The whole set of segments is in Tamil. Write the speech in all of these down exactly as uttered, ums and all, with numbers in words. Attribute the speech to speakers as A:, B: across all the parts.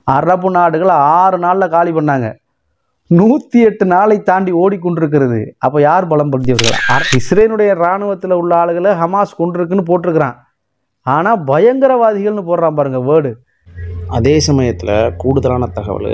A: அரபு நாடுகள் ஆறு நாளில் காலி பண்ணாங்க. நூற்றி எட்டு நாளை தாண்டி ஓடிக்கொண்டிருக்கிறது. அப்போ யார் பலம் பொருந்தியவர்கள்? இஸ்ரேலுடைய இராணுவத்தில் உள்ள ஆளுகளை ஹமாஸ் கொண்டிருக்குன்னு போட்டிருக்கிறான். ஆனால் பயங்கரவாதிகள்னு போடுறான் பாருங்கள் வேர்டு.
B: அதே சமயத்தில் கூடுதலான தகவல்,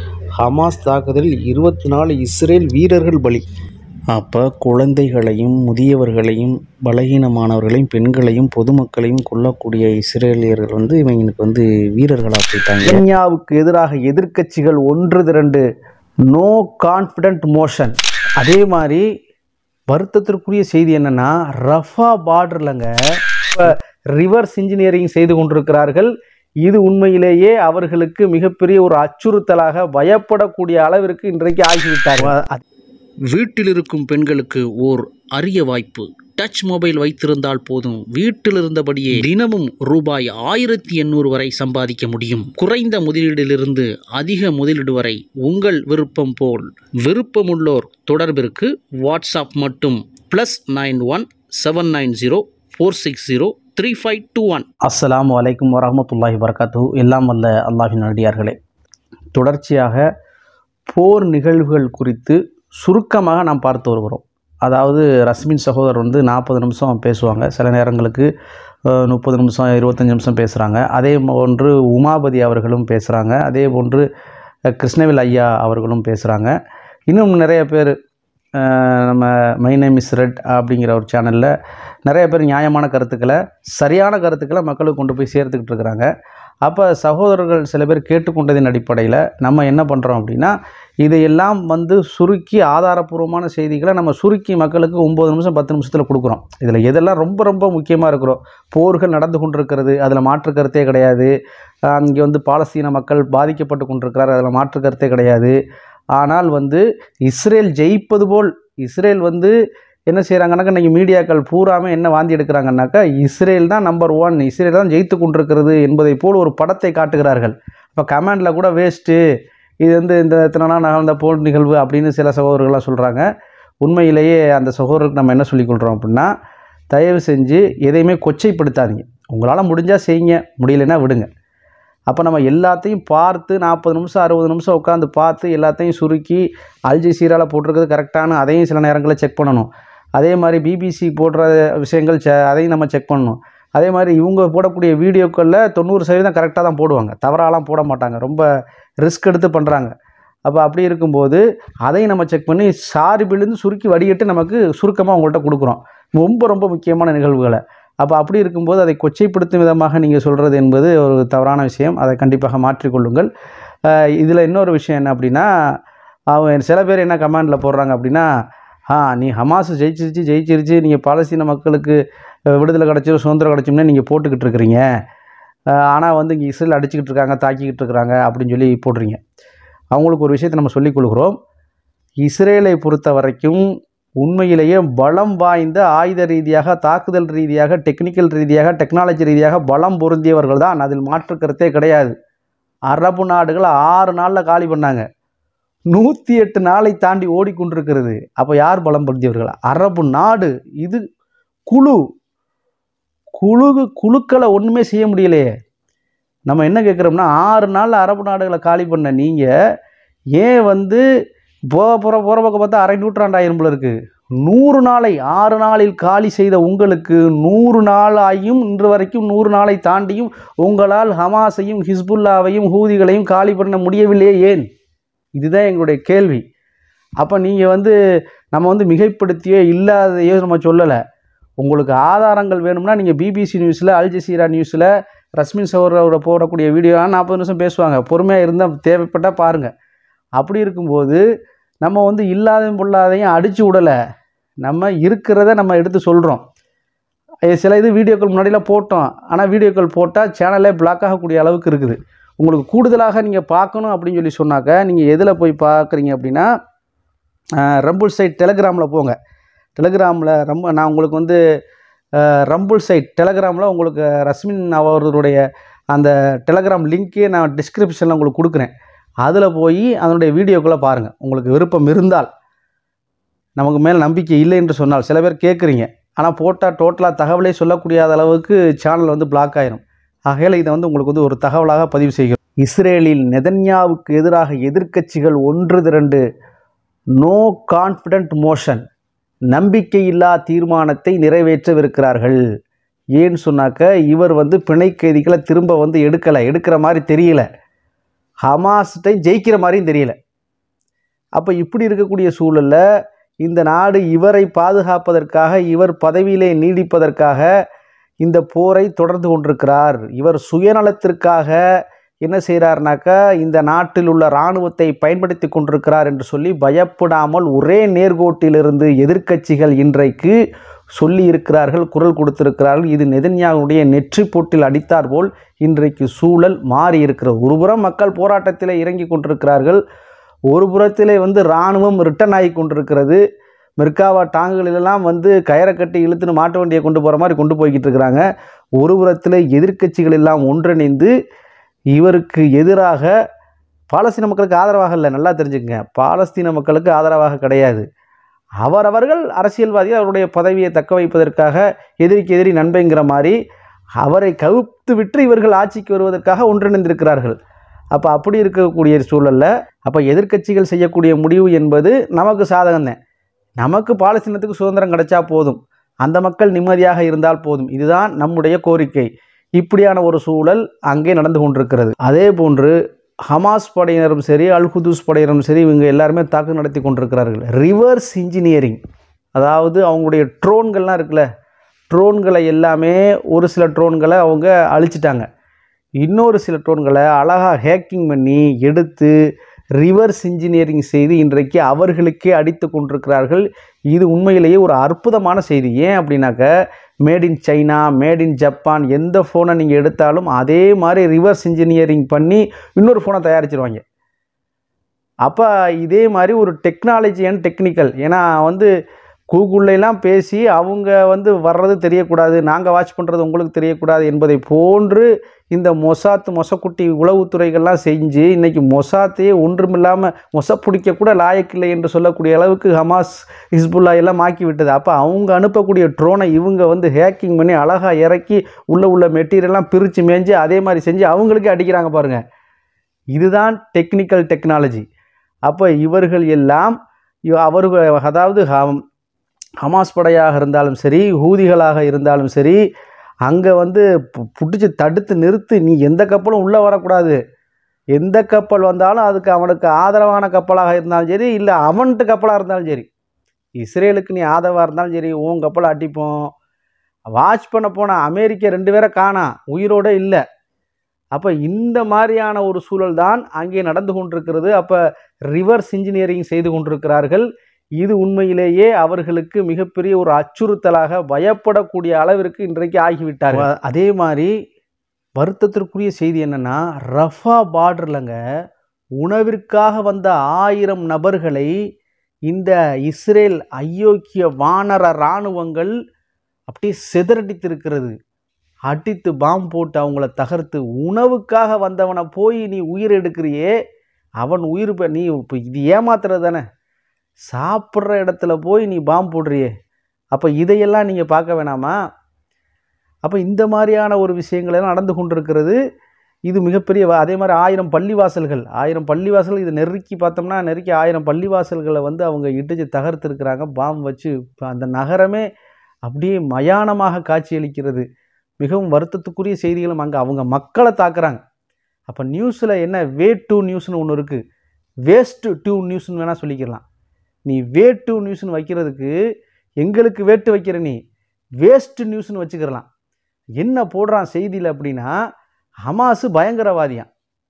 B: ஹமாஸ் தாக்குதலில் இருபத்தி நாலு இஸ்ரேல் வீரர்கள் பலி. அப்போ குழந்தைகளையும் முதியவர்களையும் பலகீனமானவர்களையும் பெண்களையும் பொதுமக்களையும் கொல்லக்கூடிய இஸ்ரேலியர்கள் வந்து இவங்களுக்கு வந்து வீரர்களாக போயிட்டாங்க.
A: கென்யாவுக்கு எதிராக எதிர்க்கட்சிகள் ஒன்று திரண்டு நோ கான்ஃபிடென்ட் மோஷன். அதே மாதிரி வருத்தத்திற்குரிய செய்தி என்னென்னா, ரஃபா பார்டர்லங்க இப்போ ரிவர்ஸ் இன்ஜினியரிங் செய்து கொண்டிருக்கிறார்கள். இது உண்மையிலேயே அவர்களுக்கு மிகப்பெரிய ஒரு அச்சுறுத்தலாக பயப்படக்கூடிய அளவிற்கு இன்றைக்கு ஆகிவிட்டார்கள்.
B: வீட்டில் இருக்கும் பெண்களுக்கு ஓர் அரிய வாய்ப்பு. டச் மொபைல் வைத்திருந்தால் போதும், வீட்டில் இருந்தபடியே தினமும் ரூபாய் ஆயிரத்தி எண்ணூறு வரை சம்பாதிக்க முடியும். குறைந்த முதலீடிலிருந்து அதிக முதலீடு வரை உங்கள் விருப்பம் போல். விருப்பமுள்ளோர் தொடர்பிற்கு வாட்ஸ்அப் மட்டும் plus nine one seven nine zero four six zero three five two one.
A: அஸ்ஸலாமு அலைக்கும் வரஹ்மத்துல்லாஹி வபரகாத்துஹு. எல்லாம் வல்ல அல்லாஹ்வின் அடியார்களே, தொடர்ச்சியாக போர் நிகழ்வுகள் குறித்து சுருக்கமாக நாம் பார்த்து வருகிறோம். அதாவது ரஸ்மின் சகோதரர் வந்து நாற்பது நிமிஷம் பேசுவாங்க, சில நேரங்களுக்கு முப்பது நிமிஷம் இருபத்தஞ்சி நிமிஷம் பேசுகிறாங்க. அதே போன்று உமாபதி அவர்களும் பேசுகிறாங்க, அதே போன்று கிருஷ்ணவேல் ஐயா அவர்களும் பேசுகிறாங்க. இன்னும் நிறைய பேர் நம்ம மை நேம் இஸ் ரெட் அப்படிங்கிற ஒரு சேனலில் நிறைய பேர் நியாயமான கருத்துக்களை, சரியான கருத்துக்களை மக்களுக்கு கொண்டு போய் சேர்த்துக்கிட்டு இருக்கிறாங்க. அப்போ சகோதரர்கள் சில பேர் கேட்டுக்கொண்டதின் அடிப்படையில் நம்ம என்ன பண்ணுறோம் அப்படின்னா, இதையெல்லாம் வந்து சுருக்கி ஆதாரப்பூர்வமான செய்திகளை நம்ம சுருக்கி மக்களுக்கு ஒம்பது நிமிஷம் பத்து நிமிஷத்தில் கொடுக்குறோம். இதில் எதெல்லாம் ரொம்ப ரொம்ப முக்கியமாக இருக்கிறோம், போர்கள் நடந்து கொண்டிருக்கிறது, அதில் மாற்று கருத்தே கிடையாது. அங்கே வந்து பாலஸ்தீன மக்கள் பாதிக்கப்பட்டு கொண்டிருக்கிறார், அதில் மாற்று கருத்தே கிடையாது. ஆனால் வந்து இஸ்ரேல் ஜெயிப்பது போல், இஸ்ரேல் வந்து என்ன செய்கிறாங்கன்னாக்கா, இன்றைக்கி மீடியாக்கள் பூராமல் என்ன வாந்தி எடுக்கிறாங்கன்னாக்கா, இஸ்ரேல் தான் நம்பர் ஒன், இஸ்ரேல் தான் ஜெயித்து கொண்டிருக்கிறது என்பதை போல் ஒரு படத்தை காட்டுகிறார்கள். இப்போ கமெண்டில் கூட வேஸ்ட்டு, இது வந்து இந்த இத்தனை நாள் நடந்த போர் நிகழ்வு அப்படின்னு சில சகோதரர்கள்லாம் சொல்கிறாங்க. உண்மையிலேயே அந்த சகோதரருக்கு நம்ம என்ன சொல்லிக்கொள்கிறோம் அப்படின்னா, தயவு செஞ்சு எதையுமே கொச்சைப்படுத்தாதீங்க. உங்களால் முடிஞ்சால் செய்யுங்க, முடியலைன்னா விடுங்க. அப்போ நம்ம எல்லாத்தையும் பார்த்து நாற்பது நிமிஷம் அறுபது நிமிஷம் உட்காந்து பார்த்து எல்லாத்தையும் சுருக்கி அல் ஜசீராவில் போட்டிருக்கிறது கரெக்டான அதையும் சில நேரங்களில் செக் பண்ணணும். அதே மாதிரி பிபிசி போடுற விஷயங்கள் செ அதையும் நம்ம செக் பண்ணணும். அதே மாதிரி இவங்க போடக்கூடிய வீடியோக்களில் தொண்ணூறு சதவீதம் கரெக்டாக தான் போடுவாங்க, தவறாலாம் போட மாட்டாங்க, ரொம்ப ரிஸ்க் எடுத்து பண்ணுறாங்க. அப்போ அப்படி இருக்கும்போது அதையும் நம்ம செக் பண்ணி சார்பிலிருந்து சுருக்கி வடிகட்டு நமக்கு சுருக்கமாக உங்கள்கிட்ட கொடுக்குறோம், ரொம்ப ரொம்ப முக்கியமான நிகழ்வுகளை. அப்போ அப்படி இருக்கும்போது அதை கொச்சைப்படுத்தும் விதமாக நீங்கள் சொல்கிறது என்பது ஒரு தவறான விஷயம். அதை கண்டிப்பாக மாற்றிக்கொள்ளுங்கள். இதில் இன்னொரு விஷயம் என்ன அப்படின்னா, அவங்க சில பேர் என்ன கமெண்டில் போடுறாங்க அப்படின்னா, ஆ நீ ஹமாஸ் ஜெயிச்சிருச்சு ஜெயிச்சிருச்சு நீங்கள் பாலஸ்தீன மக்களுக்கு விடுதலை கிடச்சிரும் சுதந்திரம் கிடச்சோம்னே நீங்கள் போட்டுக்கிட்டு இருக்கிறீங்க, ஆனால் வந்து இங்கே இஸ்ரேல் அடிச்சுக்கிட்டு இருக்காங்க தாக்கிக்கிட்டு இருக்கிறாங்க அப்படின்னு சொல்லி போடுறீங்க. அவங்களுக்கு ஒரு விஷயத்தை நம்ம சொல்லிக் கொடுக்குறோம். இஸ்ரேலை பொறுத்த வரைக்கும் உண்மையிலேயே பலம் வாய்ந்த ஆயுத ரீதியாக, தாக்குதல் ரீதியாக, டெக்னிக்கல் ரீதியாக, டெக்னாலஜி ரீதியாக பலம் பொருந்தியவர்கள் தான், அதில் மாற்று கருத்தே கிடையாது. அரபு நாடுகள் ஆறு நாளில் காலி பண்ணாங்க, நூற்றி எட்டு நாளை தாண்டி ஓடிக்கொண்டிருக்கிறது. அப்போ யார் பலம் பொருந்தியவர்கள்? அரபு நாடு. இது குழு குழு குழுக்களை ஒன்றுமே செய்ய முடியலையே. நம்ம என்ன கேட்குறோம்னா, ஆறு நாளில் அரபு நாடுகளை காலி பண்ண நீங்கள் ஏன் வந்து போக போகிற போகிற பக்கம் பார்த்தா அரை நூற்றாண்டு ஆயிரம் போல இருக்குது. நூறு நாளை ஆறு நாளில் காலி செய்த உங்களுக்கு நூறு நாளாயும் இன்று வரைக்கும் நூறு நாளை தாண்டியும் உங்களால் ஹமாஸையும் ஹிஸ்புல்லாவையும் ஹூதிகளையும் காலி பண்ண முடியவில்லையே, ஏன்? இதுதான் எங்களுடைய கேள்வி. அப்போ நீங்கள் வந்து நம்ம வந்து மிகைப்படுத்தியோ இல்லாதையோ நம்ம சொல்லலை. உங்களுக்கு ஆதாரங்கள் வேணும்னா நீங்கள் பிபிசி நியூஸில், அல் ஜசீரா நியூஸில் ரஸ்மின் சகோதரோட போடக்கூடிய வீடியோலாம் நாற்பது நிமிஷம் பேசுவாங்க, பொறுமையாக இருந்தால் தேவைப்பட்டால் பாருங்கள். அப்படி இருக்கும்போது நம்ம வந்து இல்லாதையும் பொல்லாதையும் அடித்து விடலை, நம்ம இருக்கிறத நம்ம எடுத்து சொல்கிறோம். சில இது வீடியோக்கள் முன்னாடிலாம் போட்டோம், ஆனால் வீடியோக்கள் போட்டால் சேனலே பிளாக் ஆகக்கூடிய அளவுக்கு இருக்குது. உங்களுக்கு கூடுதலாக நீங்கள் பார்க்கணும் அப்படின்னு சொல்லி சொன்னாக்க நீங்கள் எதில் போய் பார்க்குறீங்க அப்படின்னா, ரம்புல் சைட் டெலகிராமில் போங்க. டெலகிராமில் ரொம்ப நான் உங்களுக்கு வந்து ரம்புல் சைட் டெலகிராமில் உங்களுக்கு ரஸ்மின் அவர்களுடைய அந்த டெலகிராம் லிங்க்கே நான் டிஸ்கிரிப்ஷனில் உங்களுக்கு கொடுக்குறேன். அதில் போய் அதனுடைய வீடியோக்களை பாருங்கள். உங்களுக்கு விருப்பம் இருந்தால், நமக்கு மேலே நம்பிக்கை இல்லை என்று சொன்னால், சில பேர் கேட்குறீங்க ஆனால் போட்டால் டோட்டலாக தகவலே சொல்லக்கூடிய அளவுக்கு சேனல் வந்து பிளாக் ஆயிரும். ஆகையால் இதை வந்து உங்களுக்கு வந்து ஒரு தகவலாக பதிவு செய்கிறோம். இஸ்ரேலில் நெதன்யாவுக்கு எதிராக எதிர்க்கட்சிகள் ஒன்று திரண்டு நோ கான்ஃபிடென்ட் மோஷன், நம்பிக்கையில்லா தீர்மானத்தை நிறைவேற்றவிருக்கிறார்கள். ஏன்னு சொன்னாக்க இவர் வந்து பிணை கைதிகளை திரும்ப வந்து எடுக்கலை, எடுக்கிற மாதிரி தெரியல, ஹமாஸ்ட்டை ஜெயிக்கிற மாதிரியும் தெரியல. அப்போ இப்படி இருக்கக்கூடிய சூழலில் இந்த நாடு இவரை பாதுகாப்பதற்காக, இவர் பதவியிலே நீடிப்பதற்காக இந்த போரை தொடர்ந்து கொண்டிருக்கிறார். இவர் சுயநலத்திற்காக என்ன செய்கிறார்னாக்கா இந்த நாட்டில் உள்ள இராணுவத்தை பயன்படுத்தி கொண்டிருக்கிறார் என்று சொல்லி பயப்படாமல் ஒரே நேர்கோட்டிலிருந்து எதிர்க்கட்சிகள் இன்றைக்கு சொல்லி இருக்கிறார்கள், குரல் கொடுத்திருக்கிறார்கள். இது நெதன்யாவுடைய நெற்றி போட்டில் அடித்தார் போல் இன்றைக்கு சூழல் மாறி இருக்கிறது. ஒருபுறம் மக்கள் போராட்டத்தில் இறங்கி கொண்டிருக்கிறார்கள், ஒரு புறத்திலே வந்து இராணுவம் ரிட்டன் ஆகி கொண்டிருக்கிறது. மெர்காவா டாங்குகளெல்லாம் வந்து கயிறை கட்டி இழுத்துன்னு மாட்டு வண்டியை கொண்டு போகிற மாதிரி கொண்டு போய்கிட்டு இருக்கிறாங்க. ஒரு புறத்தில் எதிர்க்கட்சிகள் எல்லாம் ஒன்றிணைந்து இவருக்கு எதிராக, பாலஸ்தீன மக்களுக்கு ஆதரவாக இல்லை, நல்லா தெரிஞ்சுக்கங்க, பாலஸ்தீன மக்களுக்கு ஆதரவாக கிடையாது. அவரவர்கள் அரசியல்வாதிகள் அவருடைய பதவியை தக்க வைப்பதற்காக எதிரிக்கு எதிரி நண்பங்கிற மாதிரி அவரை கவுத்து விட்டு இவர்கள் ஆட்சிக்கு வருவதற்காக ஒன்றிணைந்திருக்கிறார்கள். அப்போ அப்படி இருக்கக்கூடிய சூழலில் அப்போ எதிர்க்கட்சிகள் செய்யக்கூடிய முடிவு என்பது நமக்கு சாதகம்தான். நமக்கு பாலஸ்தீனத்துக்கு சுதந்திரம் கிடைச்சா போதும், அந்த மக்கள் நிம்மதியாக இருந்தால் போதும், இதுதான் நம்முடைய கோரிக்கை. இப்படியான ஒரு சூழல் அங்கே நடந்து கொண்டிருக்கிறது. அதே போன்று ஹமாஸ் படையினரும் சரி, அல் குதுஸ் படையினரும் சரி, இவங்க எல்லாருமே தாக்கு நடத்தி கொண்டிருக்கிறார்கள். ரிவர்ஸ் இன்ஜினியரிங், அதாவது அவங்களுடைய ட்ரோன்கள்லாம் இருக்குல்ல, ட்ரோன்களை எல்லாமே ஒரு சில ட்ரோன்களை அவங்க அழிச்சிட்டாங்க, இன்னொரு சில ட்ரோன்களை அழகாக ஹேக்கிங் பண்ணி எடுத்து ரிவர்ஸ் இன்ஜினியரிங் செய்து இன்றைக்கு அவர்களுக்கே அடித்து கொண்டிருக்கிறார்கள். இது உண்மையிலேயே ஒரு அற்புதமான செய்தி. ஏன் அப்படின்னாக்க made in China, made in Japan, எந்த ஃபோனை நீங்கள் எடுத்தாலும் அதே மாதிரி ரிவர்ஸ் இன்ஜினியரிங் பண்ணி இன்னொரு ஃபோனை தயாரிச்சிருவாங்க. அப்போ இதே மாதிரி ஒரு டெக்னாலஜி அண்ட் டெக்னிக்கல், ஏன்னா வந்து கூகுள்லாம் பேசி அவங்க வந்து வர்றது தெரியக்கூடாது, நாங்கள் வாட்ச் பண்ணுறது உங்களுக்கு தெரியக்கூடாது என்பதை போன்று இந்த மொசாத் மொசக்குட்டி உளவுத்துறைகள்லாம் செஞ்சு இன்றைக்கி மொசாத்தையே ஒன்றுமில்லாமல் மொச பிடிக்கக்கூட லாயக்கில்லை என்று சொல்லக்கூடிய அளவுக்கு ஹமாஸ், ஹிஸ்புல்லா எல்லாம் ஆக்கி விட்டது. அப்போ அவங்க அனுப்பக்கூடிய ட்ரோனை இவங்க வந்து ஹேக்கிங் பண்ணி அழகாக இறக்கி உள்ள உள்ள மெட்டீரியல்லாம் பிரித்து மேய்ஞ்சி அதே மாதிரி செஞ்சு அவங்களுக்கே அடிக்கிறாங்க பாருங்கள். இதுதான் டெக்னிக்கல் டெக்னாலஜி. அப்போ இவர்கள் எல்லாம் அவர்கள், அதாவது ஹமாஸ் படையாக இருந்தாலும் சரி, ஹூதிகளாக இருந்தாலும் சரி, அங்கே வந்து பிடிச்சி தடுத்து நிறுத்து, நீ எந்த கப்பலும் உள்ளே வரக்கூடாது, எந்த கப்பல் வந்தாலும் அதுக்கு அவனுக்கு ஆதரவான கப்பலாக இருந்தாலும் சரி, இல்லை அவன்ட்டு கப்பலாக இருந்தாலும் சரி, இஸ்ரேலுக்கு நீ ஆதரவாக இருந்தாலும் சரி, உன் கப்பலை அடிப்போம். வாட்ச் பண்ண போன அமெரிக்கா ரெண்டு பேரை காணா, உயிரோடு இல்லை. அப்போ இந்த மாதிரியான ஒரு சூழல் தான் அங்கே நடந்து கொண்டிருக்கிறது. அப்போ ரிவர்ஸ் இன்ஜினியரிங் செய்து கொண்டிருக்கிறார்கள். இது உண்மையிலேயே அவர்களுக்கு மிகப்பெரிய ஒரு அச்சுறுத்தலாக, பயப்படக்கூடிய அளவிற்கு இன்றைக்கு ஆகிவிட்டார்கள். அதே மாதிரி வருத்தத்திற்குரிய செய்தி என்னென்னா, ரஃபா பார்டர்லங்க உணவிற்காக வந்த ஆயிரம் நபர்களை இந்த இஸ்ரேல் அயோக்கிய வானர இராணுவங்கள் அப்படியே சிதறடித்திருக்கிறது. அடித்து பாம்பு போட்டு அவங்கள தகர்த்து, உணவுக்காக வந்தவனை போய் நீ உயிர் எடுக்கிறியே, அவன் உயிர் நீ இப்போ இது ஏமாத்துறது தானே, சாப்பிட்ற இடத்துல போய் நீ பாம்பு போடுறியே, அப்போ இதையெல்லாம் நீங்கள் பார்க்க வேணாமா? அப்போ இந்த மாதிரியான ஒரு விஷயங்கள் எல்லாம் நடந்து கொண்டிருக்கிறது. இது மிகப்பெரிய, அதே மாதிரி ஆயிரம் பள்ளிவாசல்கள், ஆயிரம் பள்ளிவாசல்கள் இதை நெருக்கி பார்த்தோம்னா நெருக்கி ஆயிரம் பள்ளிவாசல்களை வந்து அவங்க இடிச்சு தகர்த்துருக்கிறாங்க பாம்பு வச்சு. அந்த நகரமே அப்படியே மயானமாக காட்சியளிக்கிறது. மிகவும் வருத்தத்துக்குரிய செய்திகளும் அங்கே அவங்க மக்களை தாக்குறாங்க. அப்போ நியூஸில் என்ன வே டூ நியூஸ்னு ஒன்று இருக்குது, வேஸ்ட் டூ நியூஸ்னு வேணால் சொல்லிக்கலாம். நீ வே டூ நியூஸ்னு வைக்கிறதுக்கு எங்களுக்கு வேட்டு வைக்கிற, நீ வேஸ்ட் நியூஸ்னு வச்சுக்கிறலாம். என்ன போடுறான் செய்தியில் அப்படின்னா, ஹமாஸு பயங்கரவாதியான்,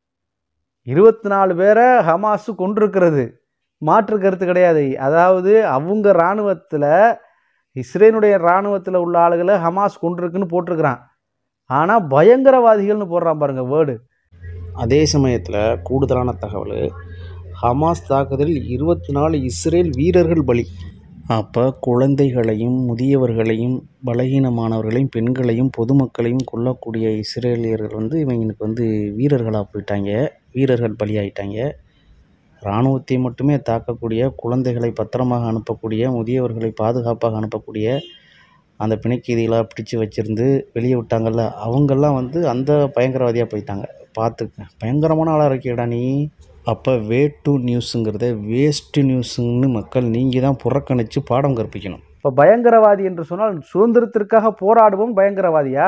A: இருபத்தி நாலு பேரை ஹமாஸு கொண்டிருக்கிறது, மாற்று கருத்து கிடையாது. அதாவது அவங்க இராணுவத்தில், இஸ்ரேலுடைய இராணுவத்தில் உள்ள ஆளுகளை ஹமாஸ் கொண்டிருக்குன்னு போட்டிருக்கிறான், ஆனால் பயங்கரவாதிகள்னு போடுறான் பாருங்கள் வேர்டு.
C: அதே சமயத்தில் கூடுதலான தகவல், ஹமாஸ் தாக்குதலில் இருபத்தி நாலு இஸ்ரேல் வீரர்கள் பலி. அப்போ குழந்தைகளையும் முதியவர்களையும் பலகீனமானவர்களையும் பெண்களையும் பொதுமக்களையும் கொல்லக்கூடிய இஸ்ரேலியர்கள் வந்து இவங்களுக்கு வந்து வீரர்களாக போயிட்டாங்க, வீரர்கள் பலியாயிட்டாங்க. இராணுவத்தை மட்டுமே தாக்கக்கூடிய, குழந்தைகளை பத்திரமாக அனுப்பக்கூடிய, முதியவர்களை பாதுகாப்பாக அனுப்பக்கூடிய அந்த பிணைக்கைதிகளாக பிடிச்சி வச்சுருந்து வெளியே விட்டாங்கள்ல, அவங்கெல்லாம் வந்து அந்த பயங்கரவாதியாக போயிட்டாங்க. பார்த்துக்க, பயங்கரமான ஆளாக இருக்கியடா நீ. அப்போ வே டூ நியூஸுங்கிறத வேஸ்ட்டு நியூஸுன்னு மக்கள் நீங்கள் தான் புறக்கணித்து பாடம் கற்பிக்கணும்.
A: இப்போ பயங்கரவாதி என்று சொன்னால் சுதந்திரத்திற்காக போராடுவோம் பயங்கரவாதியா?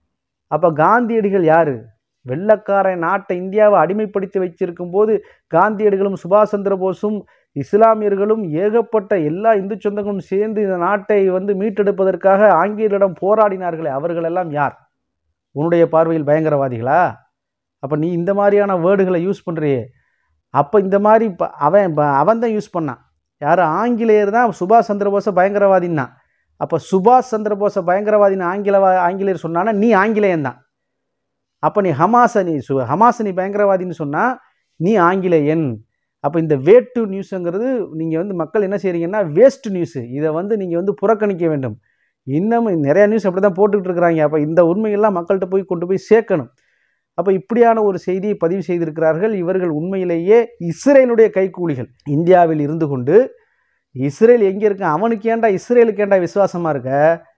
A: அப்போ காந்தியடிகள் யார்? வெள்ளக்காரன் நாட்டை இந்தியாவை அடிமைப்படுத்தி வச்சிருக்கும் போது காந்தியடிகளும் சுபாஷ் சந்திர போஸும் இஸ்லாமியர்களும் ஏகப்பட்ட எல்லா இந்து சொந்தங்களும் சேர்ந்து இந்த நாட்டை வந்து மீட்டெடுப்பதற்காக ஆங்கிலேயரிடம் போராடினார்களே, அவர்களெல்லாம் யார்? உன்னுடைய பார்வையில் பயங்கரவாதிகளா? அப்போ நீ இந்த மாதிரியான வேர்டுகளை யூஸ் பண்ணுறியே. அப்போ இந்த மாதிரி இப்போ அவன் அவன் தான் யூஸ் பண்ணான். யார்? ஆங்கிலேயர் தான் சுபாஷ் சந்திர போஸை பயங்கரவாதின்னா. அப்போ சுபாஷ் சந்திர போஸை பயங்கரவாதின்னு ஆங்கிலவா ஆங்கிலேயர் சொன்னான்னா நீ ஆங்கிலேயன் தான். அப்போ நீ ஹமாஸை நீ சு ஹமாஸை நீ பயங்கரவாதின்னு சொன்னால் நீ ஆங்கிலேயன். அப்போ இந்த வேட்டு நியூஸுங்கிறது நீங்கள் வந்து மக்கள் என்ன செய்கிறீங்கன்னா வேஸ்ட் நியூஸு, இதை வந்து நீங்கள் வந்து புறக்கணிக்க வேண்டும். இன்னமும் நிறையா நியூஸ் அப்படி தான் போட்டுக்கிட்டு இருக்கிறாங்க. அப்போ இந்த உண்மையெல்லாம் மக்கள்கிட்ட போய் கொண்டு போய் சேர்க்கணும். அப்போ இப்படியான ஒரு செய்தியை பதிவு செய்திருக்கிறார்கள். இவர்கள் உண்மையிலேயே இஸ்ரேலுடைய கைக்கூலிகள். இந்தியாவில் இருந்து கொண்டு இஸ்ரேல் எங்கே இருக்க, அவனுக்கு ஏண்டா இஸ்ரேலுக்கு ஏண்டா விசுவாசமாக இருக்க?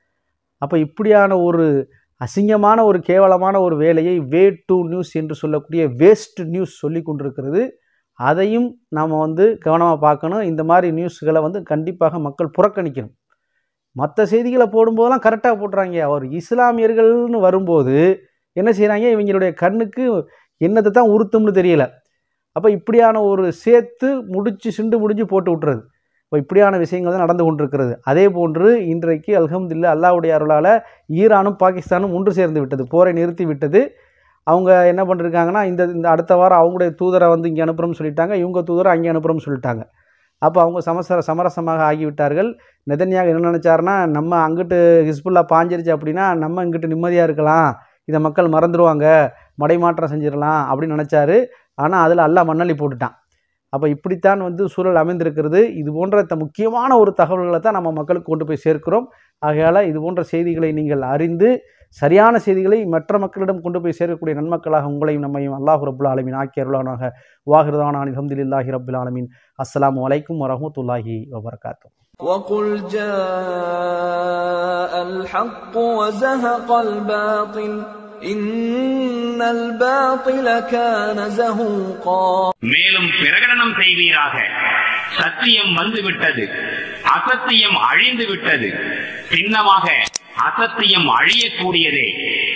A: அப்போ இப்படியான ஒரு அசிங்கமான ஒரு கேவலமான ஒரு வேலையை வே டூ நியூஸ் என்று சொல்லக்கூடிய வேஸ்ட் நியூஸ் சொல்லி கொண்டிருக்கிறது. அதையும் நாம் வந்து கவனமாக பார்க்கணும். இந்த மாதிரி நியூஸ்களை வந்து கண்டிப்பாக மக்கள் புறக்கணிக்கணும். மற்ற செய்திகளை போடும்போதெல்லாம் கரெக்டாக போட்டுறாங்க. அவர் இஸ்லாமியர்கள்னு வரும்போது என்ன செய்கிறாங்க, இவங்களுடைய கண்ணுக்கு என்னத்தை தான் உறுத்தும்னு தெரியல. அப்போ இப்படியான ஒரு சேர்த்து முடிச்சு சிண்டு முடிஞ்சு போட்டு விட்டுறது. இப்போ இப்படியான விஷயங்கள் தான் நடந்து கொண்டிருக்கிறது. அதே போன்று இன்றைக்கு அல்ஹம்துலில்லாஹ் அல்லாஹ்வுடைய அருளால் ஈரானும் பாகிஸ்தானும் ஒன்று சேர்ந்து விட்டது, போரை நிறுத்தி விட்டது. அவங்க என்ன பண்ணிருக்காங்கன்னா இந்த இந்த அடுத்த வாரம் அவங்களுடைய தூதரை வந்து இங்கே அனுப்புகிறோம்னு சொல்லிட்டாங்க, இவங்க தூதரை அங்கே அனுப்புகிறோம்னு சொல்லிட்டாங்க. அப்போ அவங்க சமசர சமரசமாக ஆகிவிட்டார்கள். நெதன்யாகு என்ன நினச்சாருன்னா, நம்ம அங்கிட்டு ஹிஸ்புல்லா பாஞ்சிருச்சு அப்படின்னா நம்ம இங்கிட்டு நிம்மதியாக இருக்கலாம், இதை மக்கள் மறந்துடுவாங்க, மடைமாற்றம் செஞ்சிடலாம் அப்படின்னு நினச்சாரு. ஆனால் அதில் அல்லாஹ் மண்ணள்ளி போட்டுட்டான். அப்போ இப்படித்தான் வந்து சூழல் அமைந்திருக்கிறது. இது போன்ற த முக்கியமான ஒரு தகவல்களை தான் நம்ம மக்களுக்கு கொண்டு போய் சேர்க்கிறோம். ஆகையால் இது போன்ற செய்திகளை நீங்கள் அறிந்து சரியான செய்திகளை மற்ற மக்களிடம் கொண்டு போய் சேர்க்கக்கூடிய நன்மக்களாக உங்களையும் நம்மையும் அல்லாஹ் ரப்புல் ஆலமீன் ஆக்கி அருளானாக. வாஹிருதானா அல்ஹம்துலில்லாஹி ரப்பில் ஆலமீன். அஸ்ஸலாமு அலைக்கும் வரஹ்மத்துல்லாஹி வபரகாத்துஹு.
D: وقل جاء الحق وزهق الباطل إن الباطل كان زهوقا.
E: மேலும் பிரகடனம் செய்வீராக, சத்தியம் வந்துவிட்டது, அசத்தியம் அழிந்து விட்டது, சின்னமாக அசத்தியம் அழியக்கூடியதே.